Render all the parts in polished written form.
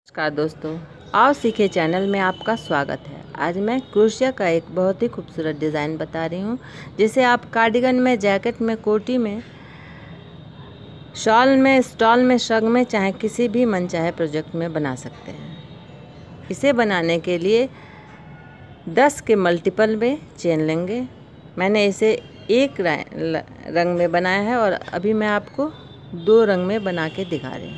नमस्कार दोस्तों, आओ सीखे चैनल में आपका स्वागत है। आज मैं क्रोशिया का एक बहुत ही खूबसूरत डिज़ाइन बता रही हूँ, जिसे आप कार्डिगन में, जैकेट में, कोटी में, शॉल में, स्टॉल में, श्रग में, चाहे किसी भी मनचाहे प्रोजेक्ट में बना सकते हैं। इसे बनाने के लिए 10 के मल्टीपल में चेन लेंगे। मैंने इसे एक रंग में बनाया है और अभी मैं आपको 2 रंग में बना के दिखा रही हूँ।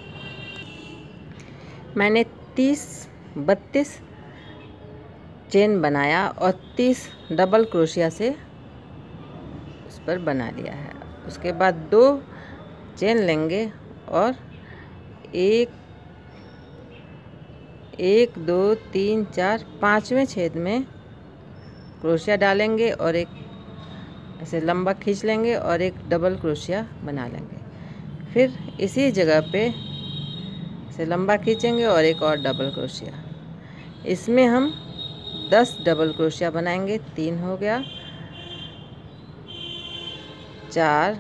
मैंने 32 चेन बनाया और 30 डबल क्रोशिया से उस पर बना लिया है। उसके बाद 2 चेन लेंगे और 1 2 3 4 5वें छेद में क्रोशिया डालेंगे और एक ऐसे लंबा खींच लेंगे और एक डबल क्रोशिया बना लेंगे। फिर इसी जगह पे से लंबा खींचेंगे और एक और डबल क्रोशिया। इसमें हम 10 डबल क्रोशिया बनाएंगे। 3 हो गया, 4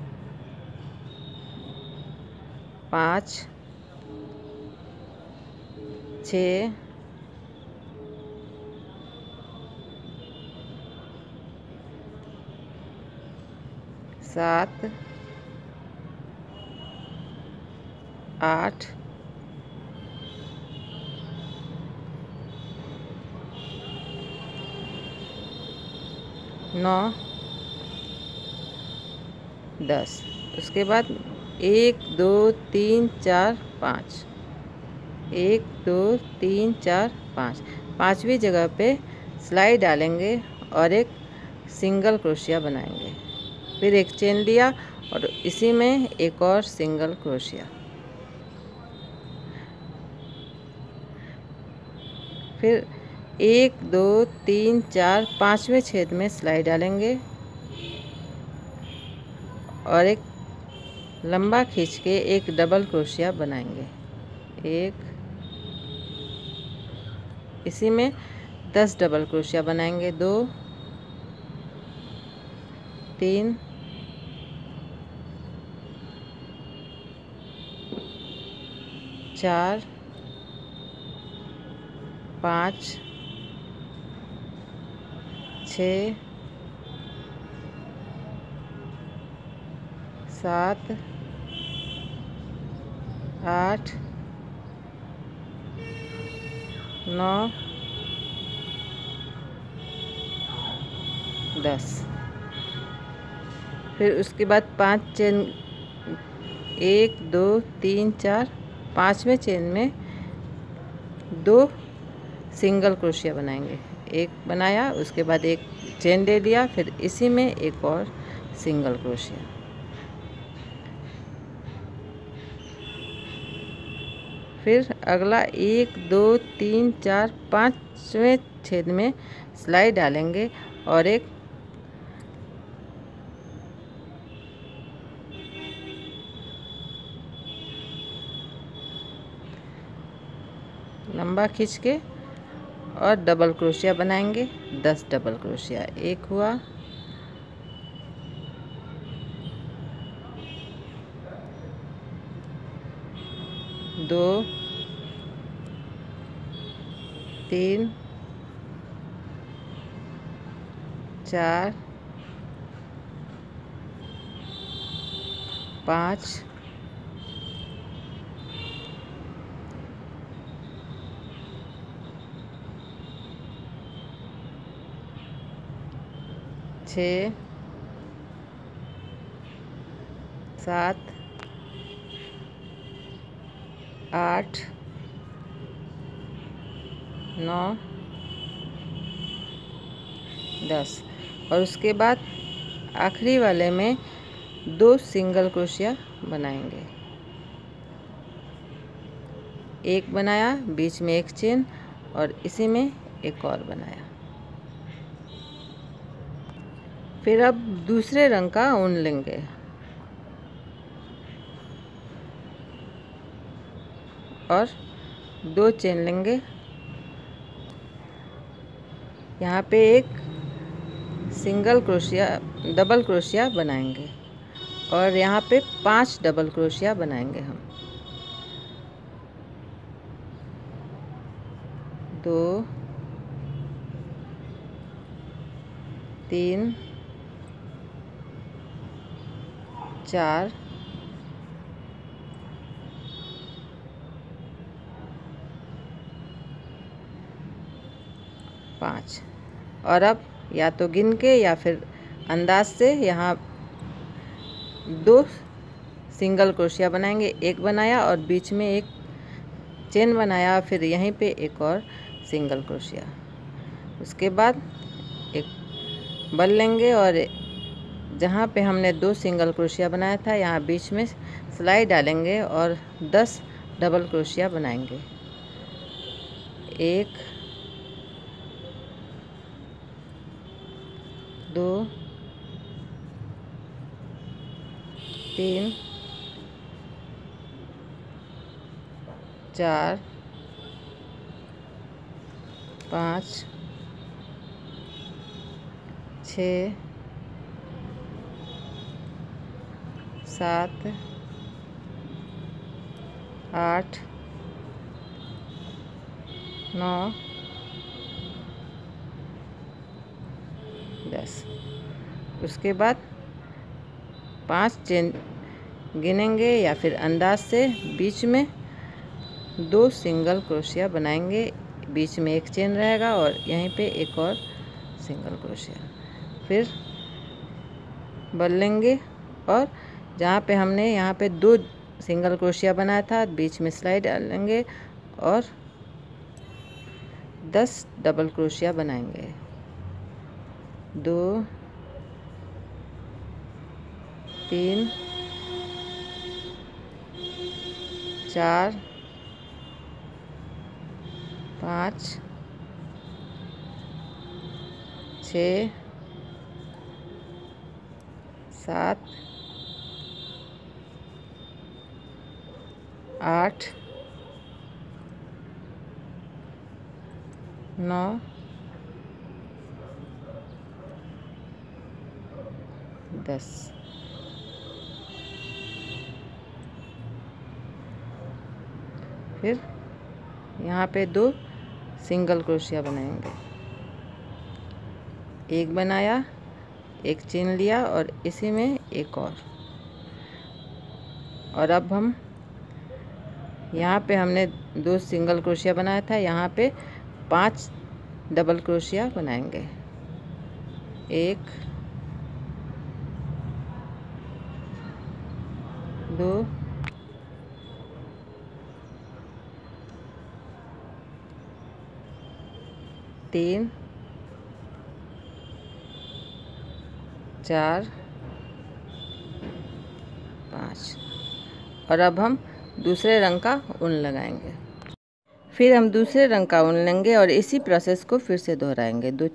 5 6 7 8 9 10। उसके बाद 1 2 3 4 5, 1 2 3 4 5, 5वीं जगह पे सिलाई डालेंगे और एक सिंगल क्रोशिया बनाएंगे। फिर एक चेन लिया और इसी में एक और सिंगल क्रोशिया। फिर 1 2 3 4 5वें छेद में सिलाई डालेंगे और एक लंबा खींच के एक डबल क्रोशिया बनाएंगे। इसी में 10 डबल क्रोशिया बनाएंगे। 2 3 4 5 6 7 8 9 10। फिर उसके बाद 5 चेन, 1 2 3 4, 5वें चेन में 2 सिंगल क्रोशिया बनाएंगे। एक बनाया, उसके बाद एक चेन ले लिया, फिर इसी में एक और सिंगल क्रोशिया। फिर अगला 1 2 3 4 5वें छेद में सिलाई डालेंगे और एक लंबा खींच के और डबल क्रोशिया बनाएंगे। 10 डबल क्रोशिया। 1 हुआ, 2 3 4 5 6 7 8 9 10। और उसके बाद आखिरी वाले में 2 सिंगल क्रोशिया बनाएंगे। एक बनाया, बीच में एक चेन और इसी में एक और बनाया। फिर अब दूसरे रंग का ऊन लेंगे और 2 चेन लेंगे। यहाँ पे एक सिंगल क्रोशिया, डबल क्रोशिया बनाएंगे और यहाँ पे 5 डबल क्रोशिया बनाएंगे हम। 2 3 4 5। और अब या तो गिन के या फिर अंदाज से यहाँ 2 सिंगल क्रोशिया बनाएंगे। एक बनाया और बीच में एक चेन बनाया, फिर यहीं पे एक और सिंगल क्रोशिया। उसके बाद एक बल लेंगे और जहाँ पे हमने 2 सिंगल क्रोशिया बनाया था यहाँ बीच में सिलाई डालेंगे और 10 डबल क्रोशिया बनाएंगे। 1 2 3 4 5 6 7 8 9 10। उसके बाद 5 चेन गिनेंगे या फिर अंदाज से बीच में 2 सिंगल क्रोशिया बनाएंगे। बीच में एक चेन रहेगा और यहीं पे एक और सिंगल क्रोशिया। फिर बल लेंगे और जहाँ पे हमने यहाँ पे 2 सिंगल क्रोशिया बनाया था बीच में सिलाई डालेंगे और 10 डबल क्रोशिया बनाएंगे। 2 3 4 5 6 7 8 9 10। फिर यहाँ पे 2 सिंगल क्रोशिया बनाएंगे। एक बनाया, एक चेन लिया और इसी में एक और अब हम यहाँ पे हमने 2 सिंगल क्रोशिया बनाया था, यहाँ पे 5 डबल क्रोशिया बनाएंगे। 1 2 3 4 5। और अब हम दूसरे रंग का ऊन लगाएंगे। फिर हम दूसरे रंग का ऊन लेंगे और इसी प्रोसेस को फिर से दोहराएंगे। 2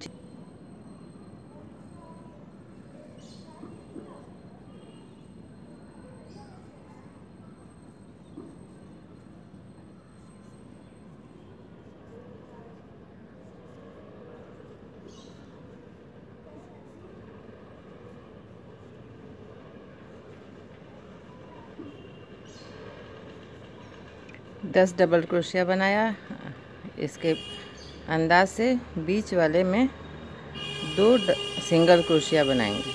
10 डबल क्रोशिया बनाया। इसके अंदाज से बीच वाले में 2 सिंगल क्रोशिया बनाएंगे।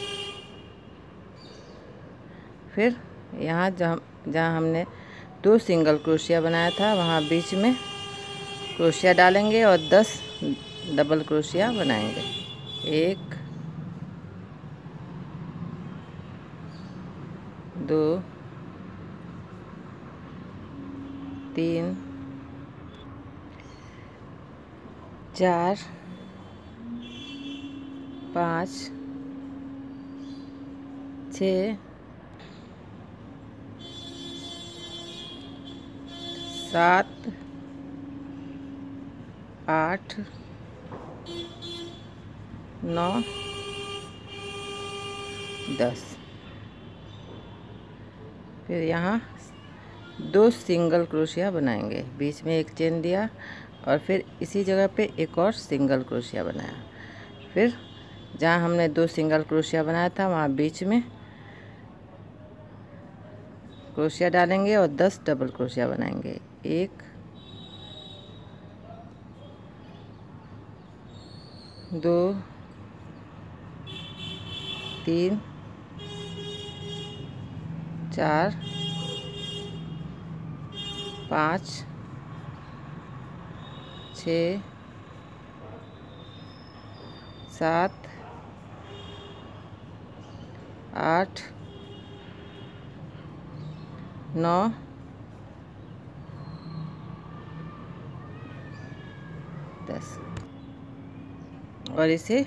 फिर यहाँ जहाँ हमने 2 सिंगल क्रोशिया बनाया था वहाँ बीच में क्रोशिया डालेंगे और 10 डबल क्रोशिया बनाएंगे। 1 2 3 4 5 6 7 8 9 10। फिर यहाँ 2 सिंगल क्रोशिया बनाएंगे। बीच में एक चेन दिया और फिर इसी जगह पे एक और सिंगल क्रोशिया बनाया। फिर जहाँ हमने 2 सिंगल क्रोशिया बनाया था वहाँ बीच में क्रोशिया डालेंगे और 10 डबल क्रोशिया बनाएंगे। 1 2 3 4 5 6 7 8 9 10 और इसे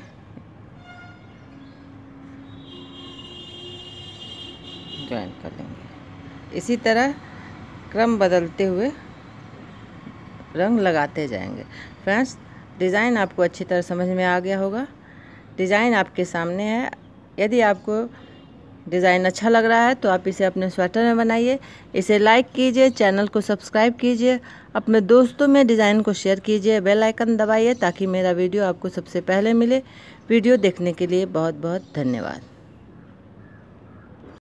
ज्वाइन कर लेंगे। इसी तरह क्रम बदलते हुए रंग लगाते जाएंगे। फ्रेंड्स, डिज़ाइन आपको अच्छी तरह समझ में आ गया होगा। डिज़ाइन आपके सामने है। यदि आपको डिज़ाइन अच्छा लग रहा है तो आप इसे अपने स्वेटर में बनाइए। इसे लाइक कीजिए, चैनल को सब्सक्राइब कीजिए, अपने दोस्तों में डिज़ाइन को शेयर कीजिए, बेल आइकन दबाइए ताकि मेरा वीडियो आपको सबसे पहले मिले। वीडियो देखने के लिए बहुत बहुत धन्यवाद।